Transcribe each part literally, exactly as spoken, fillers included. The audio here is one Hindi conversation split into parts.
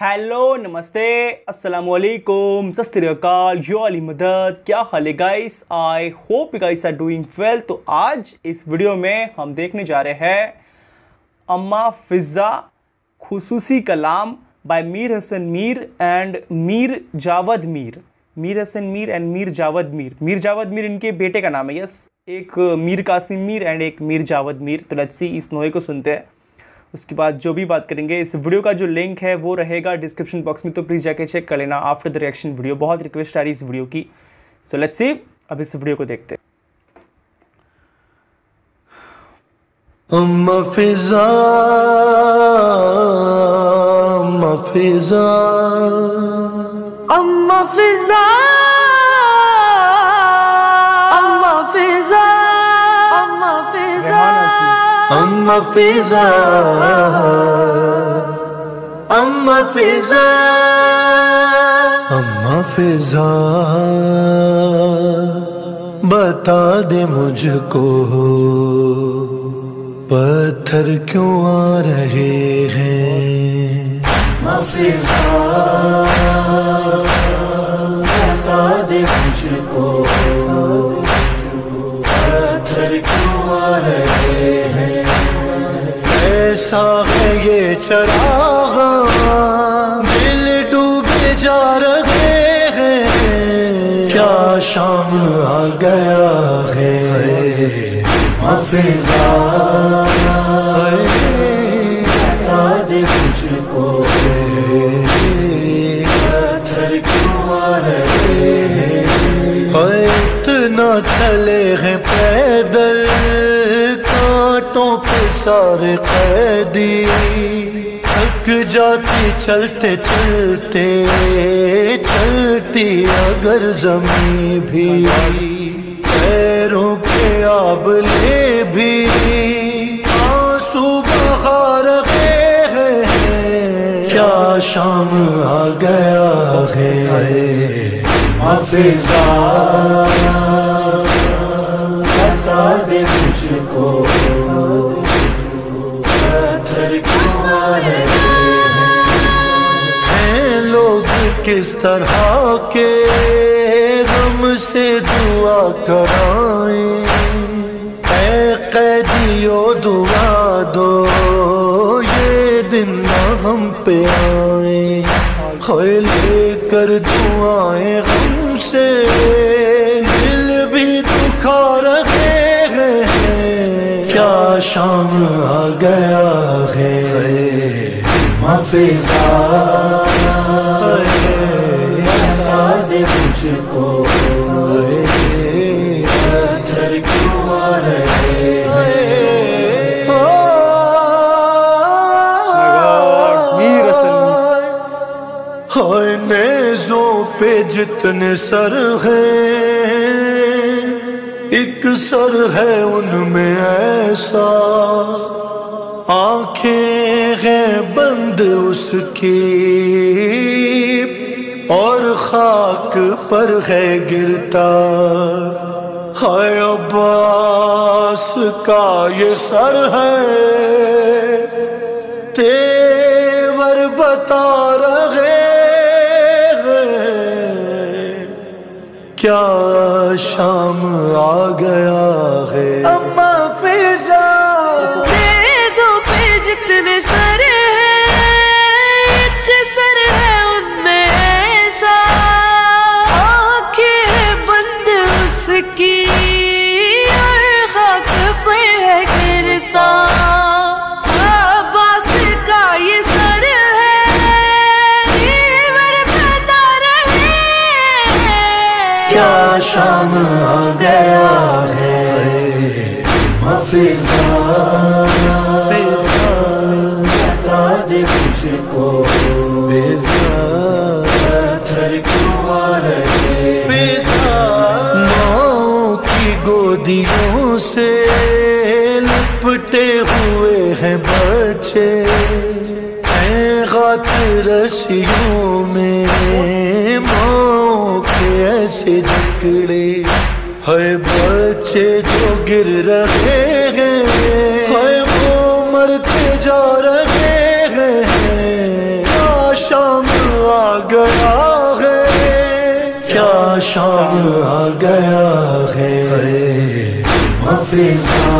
हेलो नमस्ते अस्सलाम वालेकुम सत श्री अकाल यो अली मदद। क्या हाल है guys? I hope you guys are doing well. तो आज इस वीडियो में हम देखने जा रहे हैं अम्मा फ़िज़ा खुसूसी कलाम by Mir Hasan Mir and Mir Javad Mir. Mir Hasan Mir and Mir Javad Mir. Mir Javad Mir इनके बेटे का नाम है। यस, एक मीर कासिम मीर एंड एक मीर जावद मीर। तो लेट्स सी इस नोए को सुनते हैं, उसके बाद जो भी बात करेंगे। इस वीडियो का जो लिंक है वो रहेगा डिस्क्रिप्शन बॉक्स में, तो प्लीज़ जाके चेक कर लेना आफ्टर द रिएक्शन वीडियो। बहुत रिक्वेस्ट आ रही इस वीडियो की। सो लेट्स सी, अब इस वीडियो को देखते हैं। अम्मा फ़िज़ा अम्मा फ़िज़ा अम्मा फ़िज़ा अम्मा फ़िज़ा अम्मा फ़िज़ा अम्मा फ़िज़ा अम्मा फ़िज़ा अम्मा फ़िज़ा बता दे मुझको पत्थर क्यों आ रहे हैं। अम्मा फ़िज़ा बता दे मुझको पत्थर क्यों आ रहे हैं। ऐसा है ये चराग दिल डूबे जा रहे हैं। क्या शाम आ गया है। अम्मा फ़िज़ा बता दे मुझको पत्थर क्यों आ रहे हैं। इतना चले हैं पैदल कांटों पे सारे कैदी, थक जाती चलते चलते चलती अगर ज़मीं भी, पैरों के आबले भी आंसू बहा रहे हैं। क्या शाम आ गया है। अम्मा फ़िज़ा बता दे मुझको पत्थर क्यों आ रहे हैं। लोग किस तरह के गम से दुआ कराएं। ऐ कैदियों दुआ दो ये दिन न हम पे आए। खोए लेकर दुआएं गम से दिल भी दुखा रहे हैं। क्या शाम आ गया है। अम्मा फ़िज़ा बता दे मुझको पत्थर क्यों आ रहे हैं। हाय नेज़ों पे जितने सर हैं एक सर है उनमें ऐसा, आंखें हैं बंद उसकी और खाक पर है गिरता। हाय अब्बास का ये सर है तेवर बता रहे हैं। क्या शाम आ गया है। अम्मा फ़िज़ा नेज़ों पे जितने सर हैं एक सर है उनमें ऐसा, आँखें हैं बंद उसकी और खाक पर है गिरता। अब्बास का ये सर है तेवर बता रहे हैं। क्या शाम आ गया है। अम्मा फ़िज़ा बता दे मुझको पत्थर क्यों आ रहे हैं। माँ की गोदियों से लिपटे हुए हैं बच्चे, हैं गाते रस्सियों में माँ के ऐसे जकड़े। है बच्चे जो गिर रहे हैं, है वो मरते जा रहे हैं। आशा शाम आ गया है। फिजा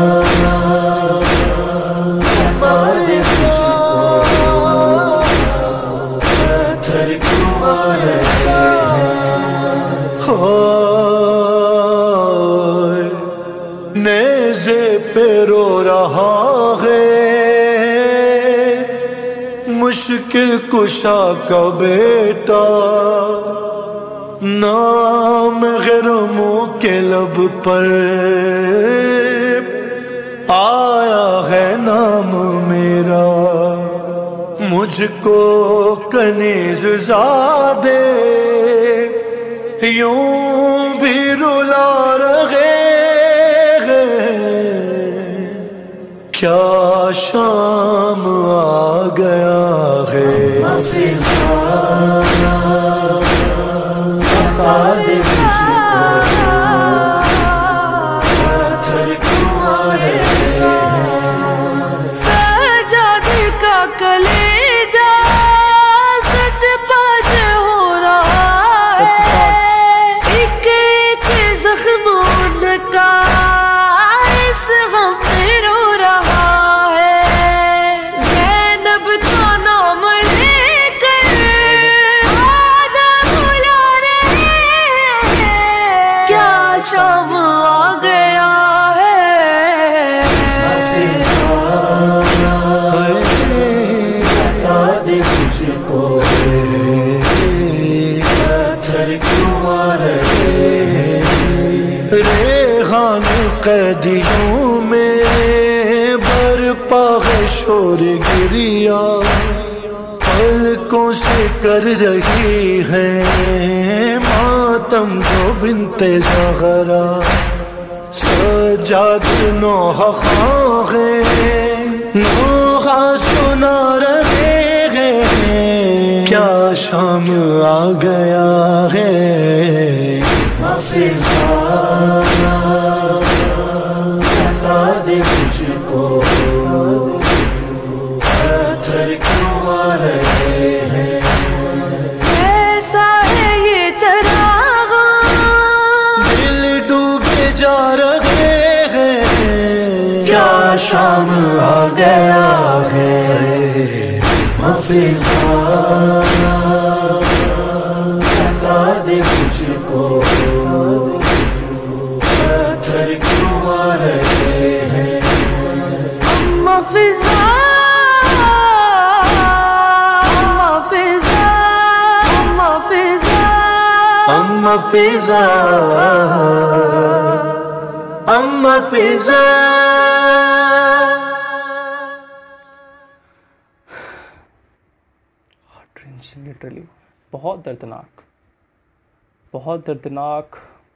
पत्थर क्यों आ रहे हैं। हो नेज़े पे रो रहा है मुश्किल कुशा का बेटा, नाम गैरों के लब पर आया है नाम मेरा। मुझको कनीज़ ज़ादे यूं भी रुला रहे हैं। क्या शाम आ गया है। सजादे का कलेजा सतपाश हो रहा है। एक एक जख्म का इस गम में रो रहा है। ज़ैनब का नाम लेकर आजा बुला रहे हैं। क्या शाम आ गया है। मुझको पत्थर क्यों आ रहे हैं। रेहान कैदियों में बरपा है शोर गिरिया, पलकों से कर रही है मातम जो बिनते ज़हरा। सजाद नोहा खां नोहा सुना रहे हैं। क्या शाम आ गया है। बता दे मुझको पत्थर क्यों आ रहे हैं। ऐसा है ये चराग दिल डूबे जा रहे हैं। क्या शाम आ गया है। फिजा बता दे मुझको पत्थर क्यों आ रहे हैं। अम्मा फिजा अम्मा फिजा अम्मा फिजा अम्मा फिजा अम्मा फिजा। लिटरली बहुत दर्दनाक, बहुत दर्दनाक।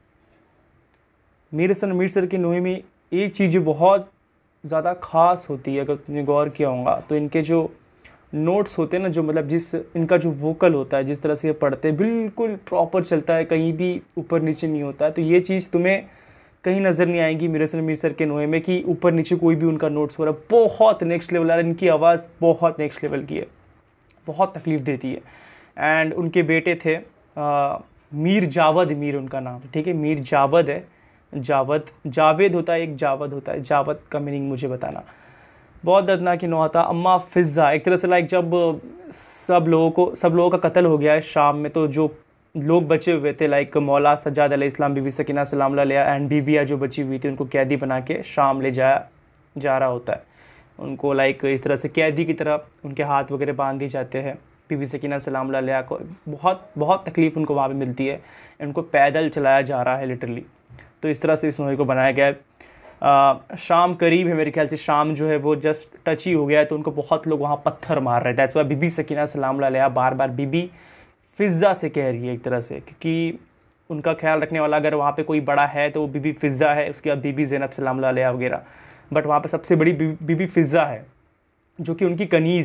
मीर हसन मीर सर की नोहे में एक चीज़ जो बहुत ज़्यादा ख़ास होती है, अगर तुमने गौर किया होगा तो इनके जो नोट्स होते हैं ना, जो मतलब जिस इनका जो वोकल होता है, जिस तरह से ये पढ़ते हैं बिल्कुल प्रॉपर चलता है, कहीं भी ऊपर नीचे नहीं होता है। तो ये चीज़ तुम्हें कहीं नज़र नहीं आएगी मीर हसन मीर सर के नोहे में कि ऊपर नीचे कोई भी उनका नोट्स हो रहा है। बहुत नेक्स्ट लेवल आ रहा है, इनकी आवाज़ बहुत नेक्स्ट लेवल की है, बहुत तकलीफ़ देती है। एंड उनके बेटे थे आ, मीर जावद, मीर उनका नाम, ठीक है, मीर जावद है। जावद जावेद होता है, एक जावद होता है। जावद का मीनिंग मुझे बताना। बहुत दर्दनाक नोहा था। अम्मा फ़िज़ा एक तरह से लाइक जब सब लोगों को सब लोगों का कत्ल हो गया है शाम में, तो जो लोग बचे हुए थे लाइक मौला सज्जाद अलैहिस्सलाम, बीबी सकीना सलाम अलैहा एंड बीबिया जो बची हुई थी, उनको कैदी बना के शाम ले जाया जा रहा होता है। उनको लाइक इस तरह से कैदी की तरह उनके हाथ वगैरह बांध दिए जाते हैं। बीबी सकीना सलाम अलैहा को बहुत बहुत तकलीफ़ उनको वहाँ पे मिलती है। उनको पैदल चलाया जा रहा है लिटरली। तो इस तरह से इस नोहे को बनाया गया है। आ, शाम करीब है मेरे ख्याल से, शाम जो है वो जस्ट टच ही हो गया है, तो उनको बहुत लोग वहाँ पत्थर मार रहे थे। दैट्स व्हाई बीबी सकीना सलाम अलैहा बार बार बीबी फ़िज़ा से कह रही है एक तरह से, क्योंकि उनका ख्याल रखने वाला अगर वहाँ पे कोई बड़ा है तो वो बीबी फ़िज़ा है, उसके बाद बीबी ज़ैनब सलाम अलैहा वगैरह। बट वहाँ पे सबसे बड़ी बीबी फ़िज़ा है जो कि उनकी कनीज़ है।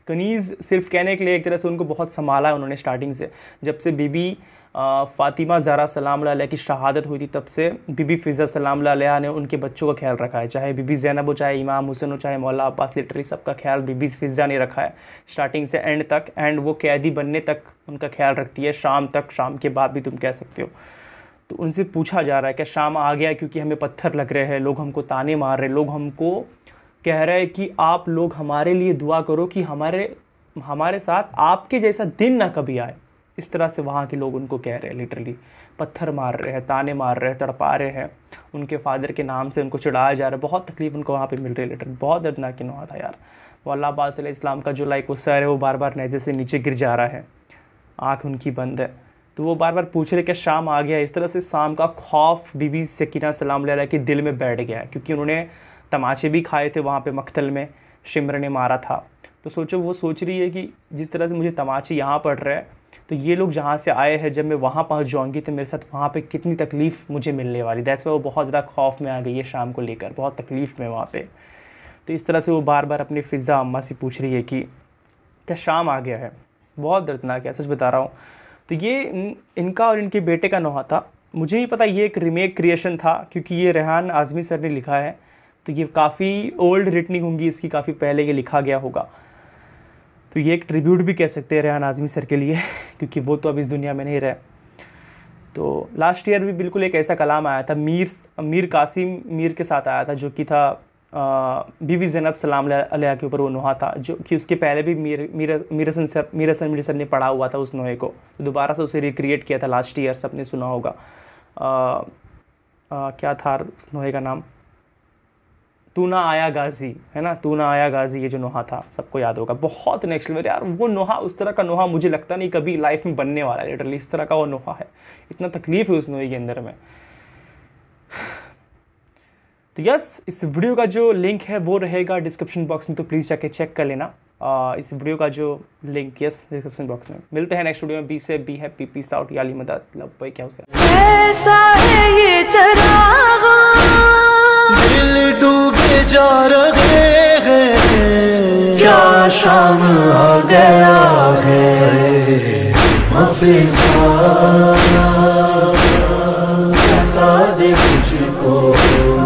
कनीज़ सिर्फ कहने के लिए एक तरह से उनको बहुत संभाला है उन्होंने स्टार्टिंग से। जब से बीबी फ़ातिमा ज़हरा सलाम अलैहा की शहादत हुई थी तब से बीबी फ़िज़ा सलाम अलैहा ने उनके बच्चों का ख्याल रखा है। चाहे बीबी ज़ैनब हो, चाहे इमाम हुसैन हो, चाहे मौला अब्बास, लिटरली सबका ख्याल बीबी फ़िज़ा ने रखा है स्टार्टिंग से एंड तक। एंड वो कैदी बनने तक उनका ख्याल रखती है, शाम तक, शाम के बाद भी तुम कह सकते हो। तो उनसे पूछा जा रहा है कि शाम आ गया क्योंकि हमें पत्थर लग रहे हैं, लोग हमको ताने मार रहे, लोग हमको कह रहे हैं कि आप लोग हमारे लिए दुआ करो कि हमारे हमारे साथ आपके जैसा दिन ना कभी आए। इस तरह से वहाँ के लोग उनको कह रहे हैं, लिटरली पत्थर मार रहे हैं, ताने मार रहे हैं, तड़पा रहे हैं, उनके फादर के नाम से उनको चिढ़ाया जा रहा है। बहुत तकलीफ उनको वहाँ पे मिल रही है, लिटरली बहुत दर्दनाक नुहा था यार। मौला अब्बास अलैहिस्सलाम का जो लाइक वो सर है वो बार बार नेज़े से नीचे गिर जा रहा है, आँख उनकी बंद है, तो वो बार बार पूछ रहे कि शाम आ गया। इस तरह से शाम का खौफ बीबी सकीना सलाम अलैहा के दिल में बैठ गया क्योंकि उन्होंने तमाचे भी खाए थे वहाँ पे मक्तल में, शिमर ने मारा था। तो सोचो वो सोच रही है कि जिस तरह से मुझे तमाचे यहाँ पड़ रहे हैं तो ये लोग जहाँ से आए हैं जब मैं वहाँ पहुँच जाऊँगी तो मेरे साथ वहाँ पे कितनी तकलीफ़ मुझे मिलने वाली। दैट्स वाई वो बहुत ज़्यादा खौफ में आ गई है शाम को लेकर, बहुत तकलीफ़ में वहाँ पे। तो इस तरह से वो बार बार अपनी फ़िज़ा अम्मा से पूछ रही है कि क्या शाम आ गया है। बहुत दर्दनाक है, सच बता रहा हूँ। तो ये इनका और इनके बेटे का नुहा था। मुझे नहीं पता ये एक रीमेक क्रिएशन था क्योंकि ये रेहान आज़मी सर ने लिखा है, तो ये काफ़ी ओल्ड रिटनिंग होंगी इसकी, काफ़ी पहले ये लिखा गया होगा। तो ये एक ट्रिब्यूट भी कह सकते हैं रेहान आज़मी सर के लिए क्योंकि वो तो अब इस दुनिया में नहीं रहे। तो लास्ट ईयर भी बिल्कुल एक ऐसा कलाम आया था, मीर मीर कासिम मीर के साथ आया था, जो कि था बीबी ज़ैनब सलाम अलैहा के ऊपर वो नुहा था, जो कि उसके पहले भी मीर मीर मीर हसन सर मीर हसन मीर सर ने पढ़ा हुआ था उस नुहे को। तो दोबारा से उसे रिक्रिएट किया था लास्ट ईयर, सबने सुना होगा। आ, आ, क्या था उस नुहे का नाम, तू ना आया गाजी, है ना, तू ना आया गाजी, ये जो नुहा था सबको याद होगा। बहुत नेक्स्ट लेवल यार वो नुहा, उस तरह का नुहा मुझे लगता नहीं कभी लाइफ में बनने वाला है, लिटरली इस तरह का वो नुहा है, इतना तकलीफ़ है उस नुहे के अंदर में। तो यस, इस वीडियो का जो लिंक है वो रहेगा डिस्क्रिप्शन बॉक्स में, तो प्लीज़ जाके चेक कर लेना आ, इस वीडियो का जो लिंक, यस डिस्क्रिप्शन बॉक्स में। मिलते हैं नेक्स्ट वीडियो में। बी से बी है, पी पीस आउट, याली मदद, लव भाई, क्या हो ऐसा है ये चरागा, दिल डूबे जा रहे हैं, क्या शाम आ गया है, हफीज़ा बता दे मुझको।